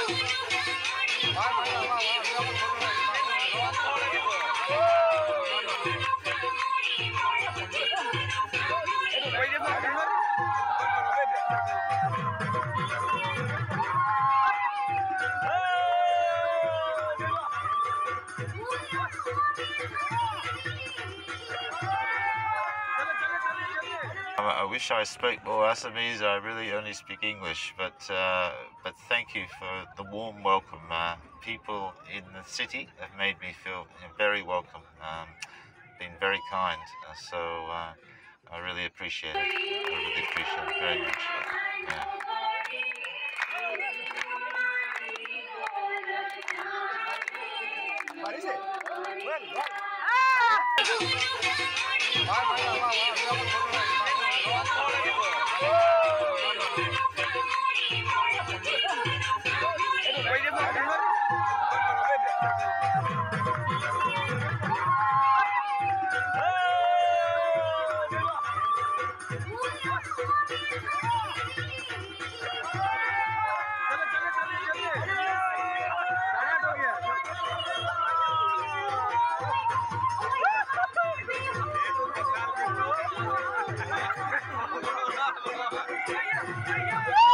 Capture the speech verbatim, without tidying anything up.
I wish I spoke more Assamese. I really only speak English, but uh, but thank you for the warm welcome. Uh, people in the city have made me feel very welcome, um, been very kind. Uh, so uh, I really appreciate it. I really appreciate it very much. Yeah. Yeah.